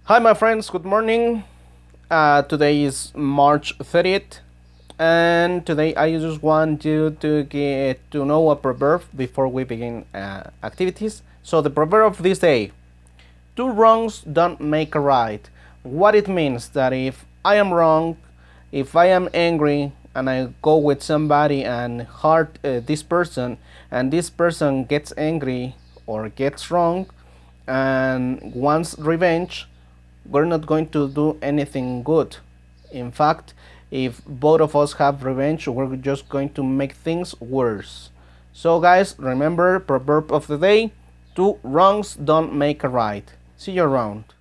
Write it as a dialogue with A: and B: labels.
A: Hi, my friends, good morning. Today is March 30th, and today I just want you to get to know a proverb before we begin activities. So, the proverb of this day: two wrongs don't make a right. What it means that if I am wrong, if I am angry, and I go with somebody and hurt this person, and this person gets angry or gets wrong and wants revenge, we're not going to do anything good. In fact, if both of us have revenge, we're just going to make things worse. So, guys, remember, proverb of the day: two wrongs don't make a right. See you around.